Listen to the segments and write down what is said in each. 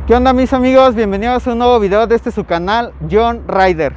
¿Qué onda mis amigos? Bienvenidos a un nuevo video de su canal, John Rider.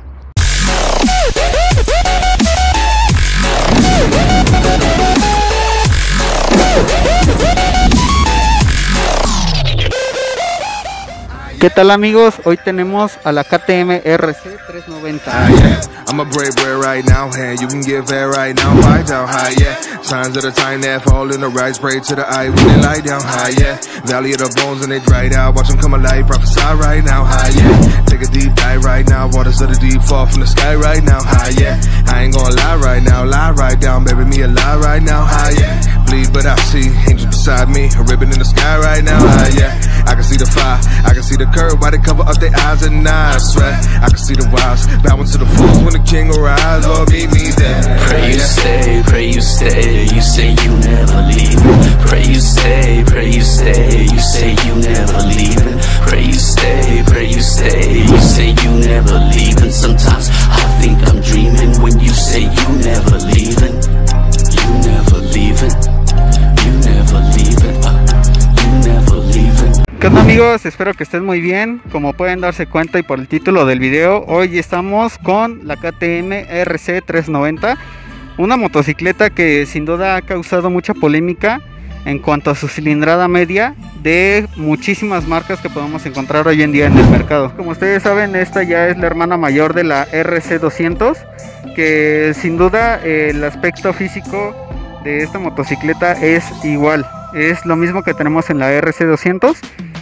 ¿Qué tal amigos? Hoy tenemos a la KTM RC 390. I'm a brave boy right now, and you can get fat right now, lie down high, yeah. Signs of the time that fall in the right, spray to the eye when they lie down high, yeah. Valley of the bones and they dried out, watch them come alive, prophesy right now, high, yeah. Take a deep dive right now, waters of the deep fall from the sky right now, high, yeah. I ain't gonna lie right now, lie right down, baby, me alive right now, high, yeah. Bleed, but I see angels beside me, a ribbon in the sky right now, high, yeah. I can see the fire, I can see the curve, why they cover up their eyes and I swear, I can see the wiles, bowing to the fools when the king arrives, Lord meet me there. Pray you stay, pray you stay, you say you never leave. Pray you stay, pray you stay, you say you never leave. Pray you stay, pray you stay, you say you never leave. And sometimes I think I'm dreaming when you say you never leaving. You never leaving, you never leaving, you never leaving. ¿Qué onda amigos? Espero que estén muy bien. Como pueden darse cuenta y por el título del video, hoy estamos con la KTM RC 390, una motocicleta que sin duda ha causado mucha polémica en cuanto a su cilindrada media de muchísimas marcas que podemos encontrar hoy en día en el mercado. Como ustedes saben, esta ya es la hermana mayor de la RC 200, que sin duda el aspecto físico de esta motocicleta es igual, es lo mismo que tenemos en la RC 200.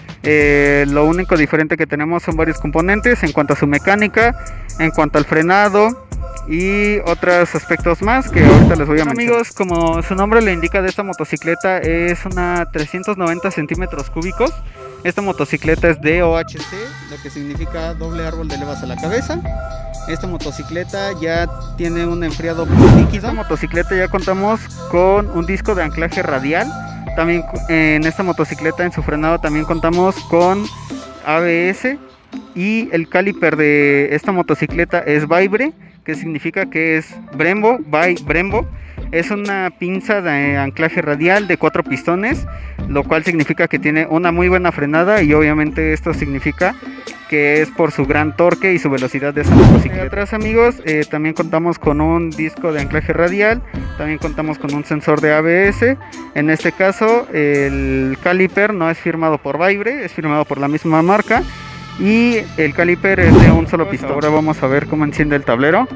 Lo único diferente que tenemos son varios componentes en cuanto a su mecánica, en cuanto al frenado y otros aspectos más que ahorita les voy a mencionar. Amigos, como su nombre le indica, de esta motocicleta es una 390 centímetros cúbicos. Esta motocicleta es DOHC, lo que significa doble árbol de levas a la cabeza. Esta motocicleta ya tiene un enfriado líquido. Esta motocicleta ya contamos con un disco de anclaje radial. También en esta motocicleta, en su frenado, también contamos con ABS. Y el caliper de esta motocicleta es Vibre, que significa que es Brembo, by Brembo. Es una pinza de anclaje radial de 4 pistones, lo cual significa que tiene una muy buena frenada, y obviamente esto significa que es por su gran torque y su velocidad de esa motocicleta. Atrás amigos, también contamos con un disco de anclaje radial, también contamos con un sensor de ABS. En este caso el caliper no es firmado por Vibre, es firmado por la misma marca, y el caliper es de un solo pistón. Ahora vamos a ver cómo enciende el tablero.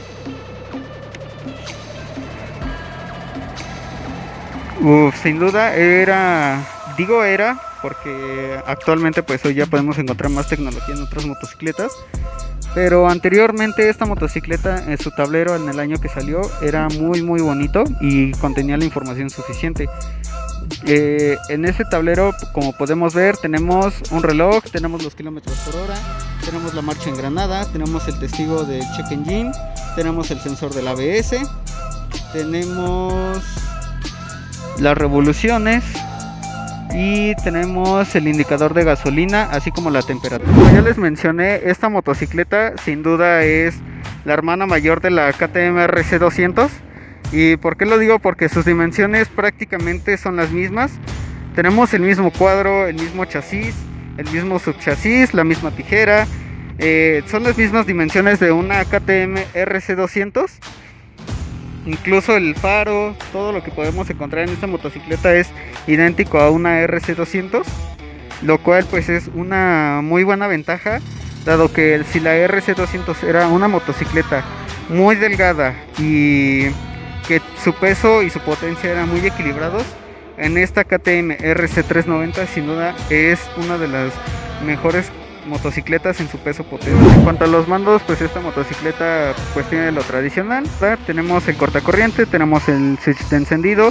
Sin duda digo era porque actualmente pues hoy ya podemos encontrar más tecnología en otras motocicletas, pero anteriormente esta motocicleta, en su tablero en el año que salió, era muy bonito y contenía la información suficiente. En ese tablero, como podemos ver, tenemos un reloj, tenemos los kilómetros por hora, tenemos la marcha engranada, tenemos el testigo del check engine, tenemos el sensor del ABS, tenemos las revoluciones y tenemos el indicador de gasolina, así como la temperatura. Como ya les mencioné, esta motocicleta sin duda es la hermana mayor de la KTM RC 200. ¿Y por qué lo digo? Porque sus dimensiones prácticamente son las mismas. Tenemos el mismo cuadro, el mismo chasis, el mismo subchasis, la misma tijera. Son las mismas dimensiones de una KTM RC 200. Incluso el faro, todo lo que podemos encontrar en esta motocicleta es idéntico a una RC 200, lo cual pues es una muy buena ventaja, dado que si la RC 200 era una motocicleta muy delgada y que su peso y su potencia eran muy equilibrados, en esta KTM RC 390 sin duda es una de las mejores motocicletas en su peso potencia. En cuanto a los mandos, pues esta motocicleta pues tiene lo tradicional, ¿verdad? Tenemos el cortacorriente, tenemos el switch de encendido,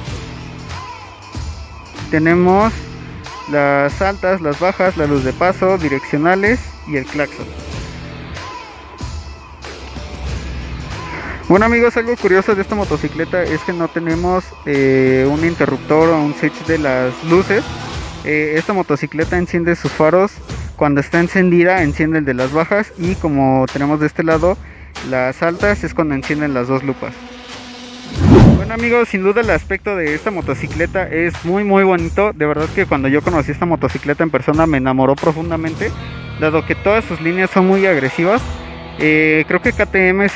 tenemos las altas, las bajas, la luz de paso, direccionales y el claxon. Bueno amigos, algo curioso de esta motocicleta es que no tenemos un interruptor o un switch de las luces. Esta motocicleta enciende sus faros cuando está encendida, enciende el de las bajas, y como tenemos de este lado las altas, es cuando encienden las dos lupas. Bueno amigos, sin duda el aspecto de esta motocicleta es muy bonito. De verdad que cuando yo conocí esta motocicleta en persona me enamoró profundamente, dado que todas sus líneas son muy agresivas. Creo que KTM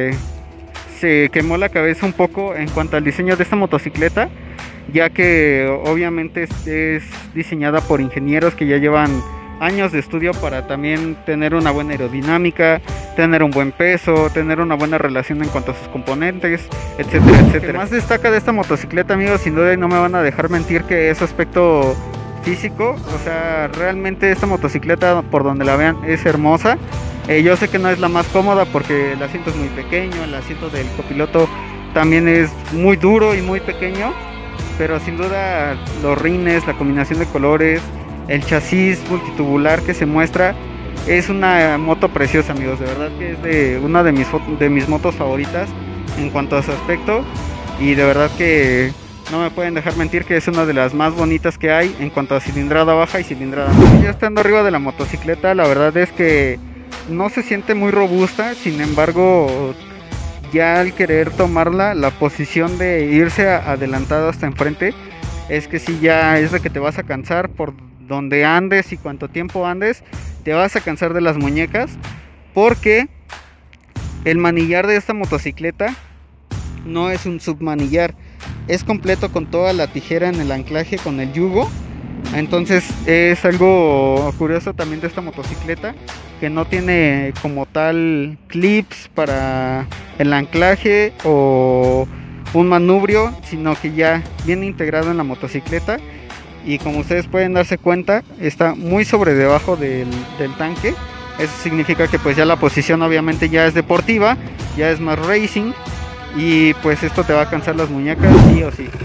se quemó la cabeza un poco en cuanto al diseño de esta motocicleta, ya que obviamente es diseñada por ingenieros que ya llevan años de estudio para también tener una buena aerodinámica, tener un buen peso, tener una buena relación en cuanto a sus componentes, etcétera, etcétera. Lo que más destaca de esta motocicleta, amigos, sin duda, y no me van a dejar mentir, que es su aspecto físico. O sea, realmente esta motocicleta, por donde la vean, es hermosa. Yo sé que no es la más cómoda porque el asiento es muy pequeño, el asiento del copiloto también es muy duro y muy pequeño, pero sin duda los rines, la combinación de colores, el chasis multitubular que se muestra, es una moto preciosa, amigos. De verdad que es una de mis motos favoritas en cuanto a su aspecto, y de verdad que no me pueden dejar mentir que es una de las más bonitas que hay en cuanto a cilindrada baja y cilindrada media. Ya estando arriba de la motocicleta, la verdad es que no se siente muy robusta. Sin embargo, ya al querer tomarla, la posición de irse adelantado hasta enfrente, es que sí, ya es de que te vas a cansar por donde andes y cuánto tiempo andes, te vas a cansar de las muñecas, porque el manillar de esta motocicleta no es un submanillar, es completo con toda la tijera en el anclaje con el yugo. Entonces es algo curioso también de esta motocicleta, que no tiene como tal clips para el anclaje o un manubrio, sino que ya viene integrado en la motocicleta. Y como ustedes pueden darse cuenta, está muy sobre debajo del tanque. Eso significa que pues ya la posición obviamente ya es deportiva, ya es más racing, y pues esto te va a cansar las muñecas sí o sí.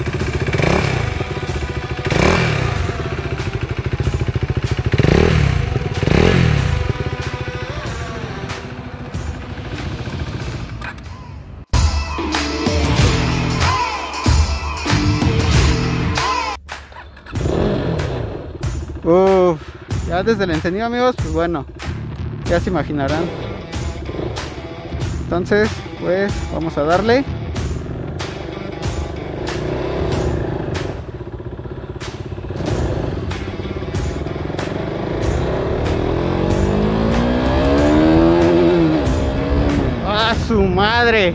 Ya desde el encendido, amigos, pues bueno, ya se imaginarán. Entonces, pues vamos a darle. ¡Ah, su madre!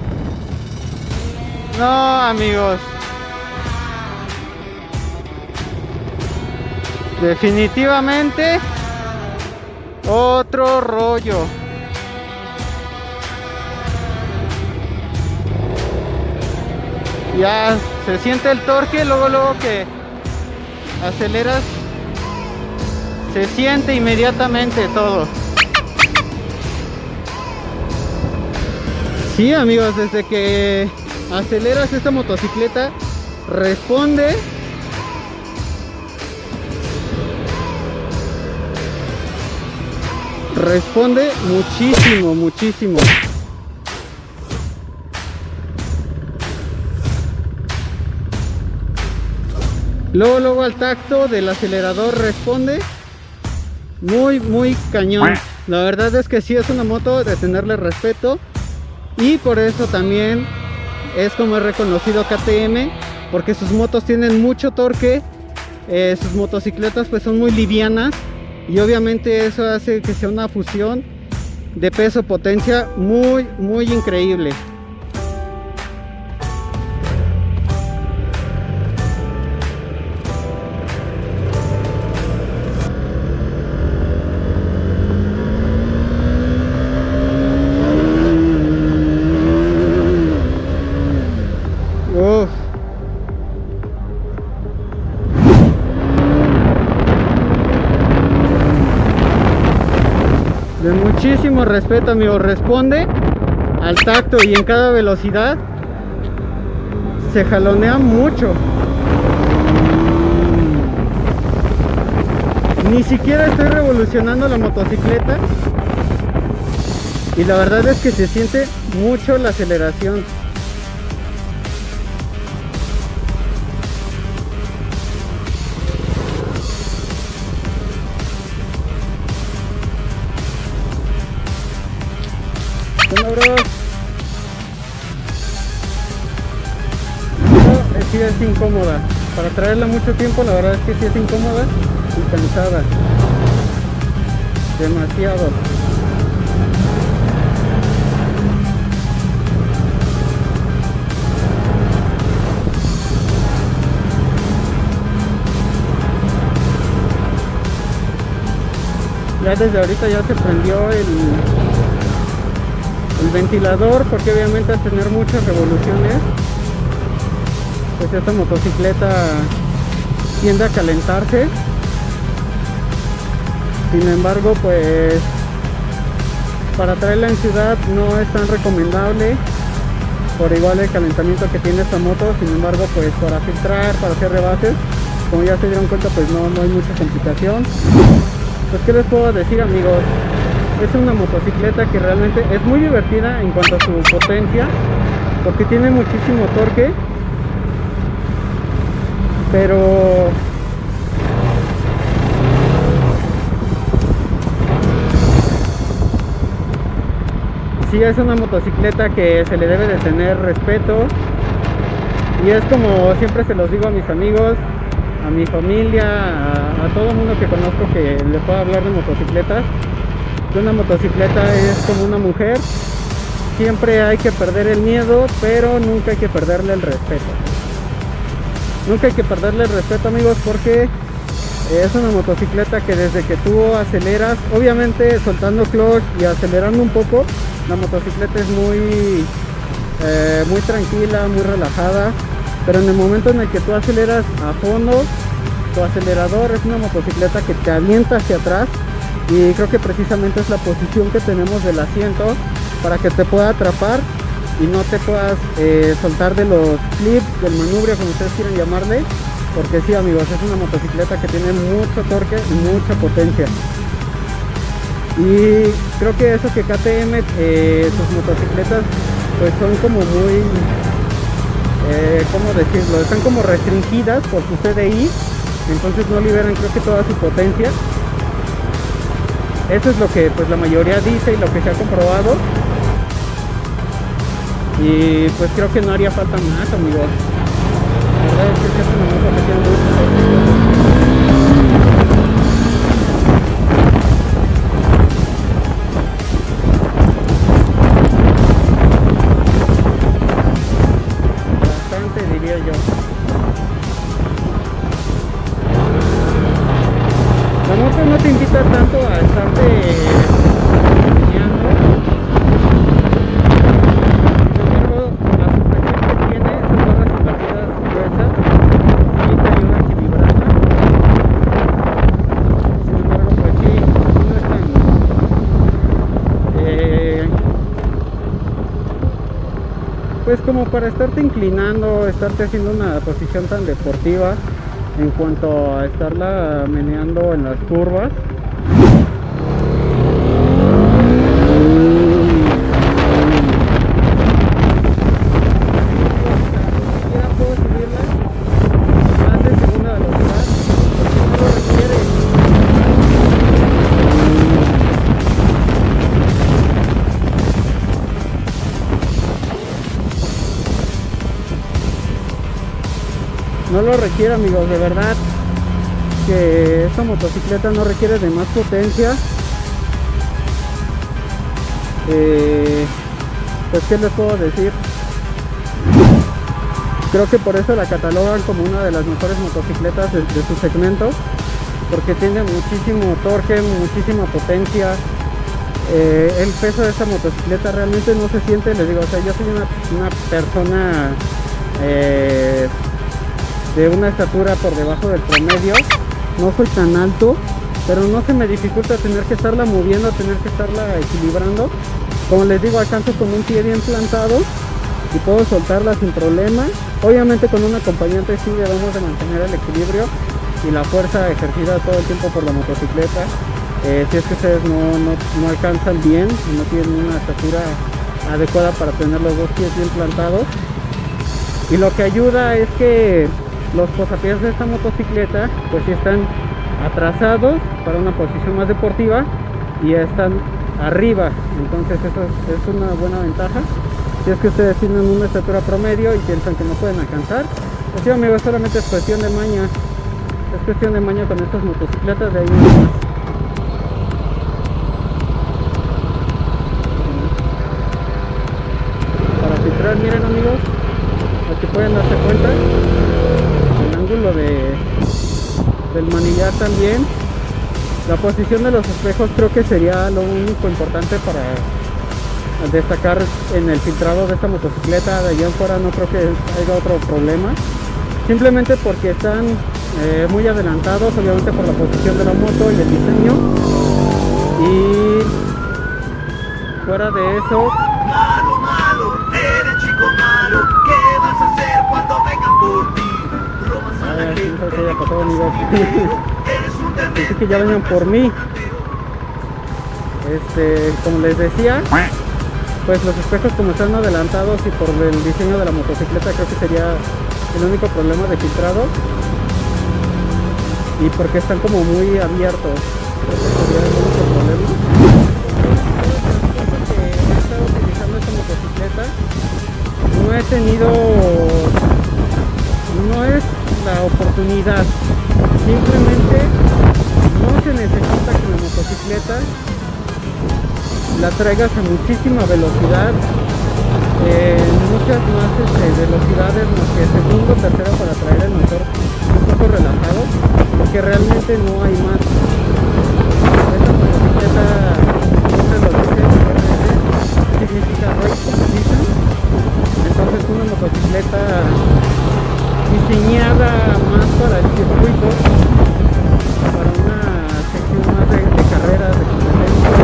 No, amigos. Definitivamente otro rollo. Ya se siente el torque, luego que aceleras, se siente inmediatamente todo. Sí, amigos, desde que aceleras esta motocicleta responde. Responde muchísimo. Luego al tacto del acelerador responde muy cañón. La verdad es que sí es una moto de tenerle respeto, y por eso también es como es reconocido KTM, porque sus motos tienen mucho torque. Sus motocicletas pues son muy livianas, y obviamente eso hace que sea una fusión de peso-potencia muy increíble. Uf. De muchísimo respeto, amigo. Responde al tacto y en cada velocidad se jalonea mucho. Ni siquiera estoy revolucionando la motocicleta, y la verdad es que se siente mucho la aceleración. es incómoda. Para traerla mucho tiempo, la verdad es que sí es incómoda y cansada. Demasiado. Ya desde ahorita ya se prendió el ventilador, porque obviamente al tener muchas revoluciones, pues esta motocicleta tiende a calentarse. Sin embargo, pues para traerla en ciudad no es tan recomendable, por igual el calentamiento que tiene esta moto. Sin embargo, pues para filtrar, para hacer rebases, como ya se dieron cuenta, pues no hay mucha complicación. Pues qué les puedo decir, amigos, es una motocicleta que realmente es muy divertida en cuanto a su potencia, porque tiene muchísimo torque, pero sí es una motocicleta que se le debe de tener respeto, y es como siempre se los digo a mis amigos, a mi familia, a todo el mundo que conozco que le pueda hablar de motocicletas, que una motocicleta es como una mujer. Siempre hay que perder el miedo, pero nunca hay que perderle el respeto. Nunca hay que perderle el respeto, amigos, porque es una motocicleta que desde que tú aceleras, obviamente soltando clutch y acelerando un poco, la motocicleta es muy tranquila, muy relajada. Pero en el momento en el que tú aceleras a fondo, tu acelerador es una motocicleta que te avienta hacia atrás, y creo que precisamente es la posición que tenemos del asiento para que te pueda atrapar y no te puedas soltar de los clips, del manubrio, como ustedes quieran llamarle, porque sí, amigos, es una motocicleta que tiene mucho torque y mucha potencia. Y creo que eso que KTM, sus motocicletas pues son como muy... ¿cómo decirlo? Están como restringidas por su CDI, entonces no liberan, creo que toda su potencia. Eso es lo que pues la mayoría dice y lo que se ha comprobado. Y pues creo que no haría falta más, amigos. La verdad es que es una moto que tiene mucho. La moto no te invita tanto a estarte meneando. Sin embargo, la suspensión que tiene, esas barras invertidas gruesas, sí te ayuda a equilibrarla. Sin embargo, pues sí, no es tan... pues como para estarte inclinando, estarte haciendo una posición tan deportiva en cuanto a estarla meneando en las curvas. Puedo subirla más de segunda velocidad porque no lo requiere. No lo requiere, amigos, de verdad que esta motocicleta no requiere de más potencia. Pues qué les puedo decir, creo que por eso la catalogan como una de las mejores motocicletas de su segmento, porque tiene muchísimo torque, muchísima potencia. El peso de esta motocicleta realmente no se siente, les digo, o sea, yo soy una persona de una estatura por debajo del promedio, no soy tan alto, pero no se me dificulta tener que estarla moviendo, tener que estarla equilibrando. Como les digo, alcanzo con un pie bien plantado y puedo soltarla sin problema. Obviamente con un acompañante sí debemos de mantener el equilibrio y la fuerza ejercida todo el tiempo por la motocicleta. Si es que ustedes no alcanzan bien y no tienen una estatura adecuada para tener los dos pies bien plantados. Y lo que ayuda es que los posapiés de esta motocicleta pues sí están atrasados para una posición más deportiva y están arriba, entonces eso es una buena ventaja. Si es que ustedes tienen una estatura promedio y piensan que no pueden alcanzar, Así, amigos, solamente es cuestión de maña. Es cuestión de maña con estas motocicletas de ahí mismo. Para filtrar, miren, amigos, aquí pueden darse cuenta el ángulo del manillar también. La posición de los espejos creo que sería lo único importante para destacar en el filtrado de esta motocicleta. De allá en fuera no creo que haya otro problema, simplemente porque están muy adelantados, obviamente por la posición de la moto y el diseño. Y fuera de eso, Malo, malo, eres chico malo. ¿Qué vas a hacer cuando vengan por ti? Robas a la gente, eres un así que ya vengan por mí. Como les decía, pues los espejos como están adelantados y por el diseño de la motocicleta creo que sería el único problema de filtrado, y porque están como muy abiertos, creo que sería el único problema. Que he estado utilizando esta motocicleta, no he tenido, no es la oportunidad, simplemente no se necesita que la motocicleta la traigas a muchísima velocidad, muchas más velocidades, más que segundo, tercero, para traer el motor un poco relajado, porque realmente no hay más. Esta motocicleta, siempre lo dice, significa race competition. Entonces una motocicleta diseñada más para el circuito, para una sección más de carreras, de competencia.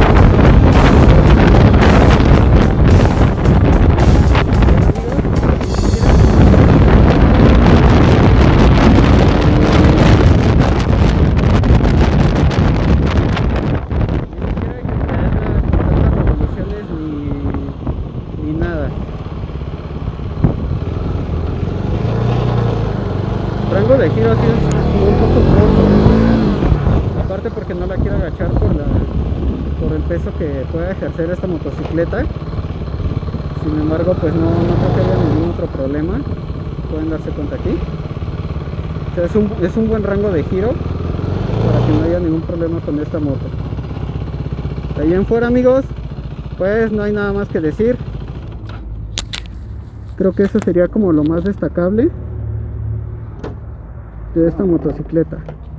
Rango de giro así es un poco corto, aparte porque no la quiero agachar por el peso que pueda ejercer esta motocicleta. Sin embargo, pues no creo que haya ningún otro problema, pueden darse cuenta aquí. O sea, es un buen rango de giro para que no haya ningún problema con esta moto. De ahí en fuera, amigos, pues no hay nada más que decir. Creo que eso sería como lo más destacable de esta motocicleta.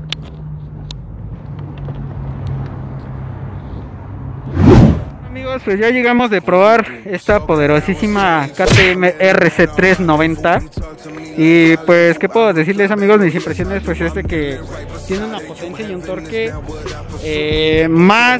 Amigos, pues ya llegamos de probar esta poderosísima KTM RC390 y pues qué puedo decirles, amigos, mis impresiones pues es de que tiene una potencia y un torque más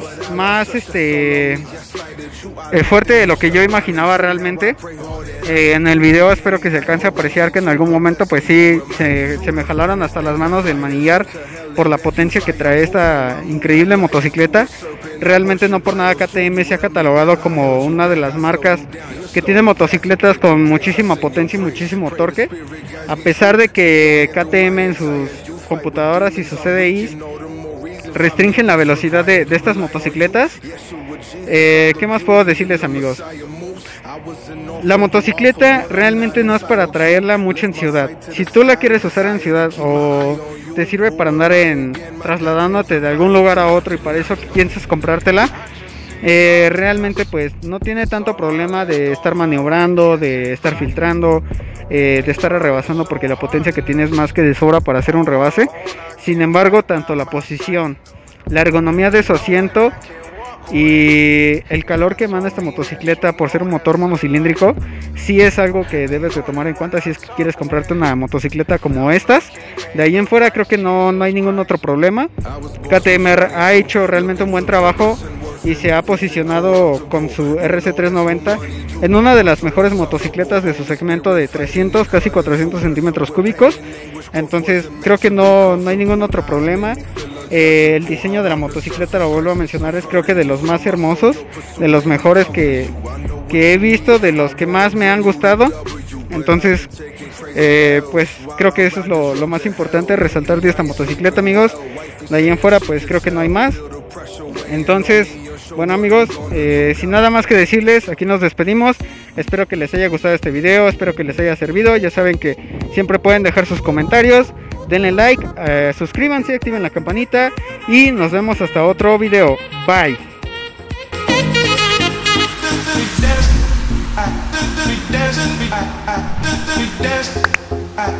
fuerte de lo que yo imaginaba realmente. En el video espero que se alcance a apreciar que en algún momento pues sí se me jalaron hasta las manos del manillar por la potencia que trae esta increíble motocicleta. Realmente no por nada KTM se ha catalogado como una de las marcas que tiene motocicletas con muchísima potencia y muchísimo torque, a pesar de que KTM en sus computadoras y sus CDIs restringen la velocidad de estas motocicletas. ¿Qué más puedo decirles, amigos? La motocicleta realmente no es para traerla mucho en ciudad. Si tú la quieres usar en ciudad o te sirve para andar trasladándote de algún lugar a otro y para eso piensas comprártela, realmente pues no tiene tanto problema de estar maniobrando, de estar filtrando, de estar rebasando, porque la potencia que tiene es más que de sobra para hacer un rebase. Sin embargo, tanto la posición, la ergonomía de su asiento y el calor que emana esta motocicleta por ser un motor monocilíndrico, sí es algo que debes de tomar en cuenta si es que quieres comprarte una motocicleta como estas. De ahí en fuera creo que no hay ningún otro problema. KTM ha hecho realmente un buen trabajo y se ha posicionado con su RC390 en una de las mejores motocicletas de su segmento de 300, casi 400 centímetros cúbicos. Entonces creo que no hay ningún otro problema. El diseño de la motocicleta, lo vuelvo a mencionar, es creo que de los más hermosos, de los mejores que he visto, de los que más me han gustado. Entonces pues creo que eso es lo más importante resaltar de esta motocicleta, amigos. De ahí en fuera pues creo que no hay más. Entonces, bueno, amigos, sin nada más que decirles, aquí nos despedimos. Espero que les haya gustado este video, espero que les haya servido. Ya saben que siempre pueden dejar sus comentarios, denle like, suscríbanse, activen la campanita y nos vemos hasta otro video. Bye.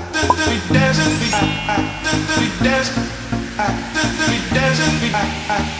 We dance.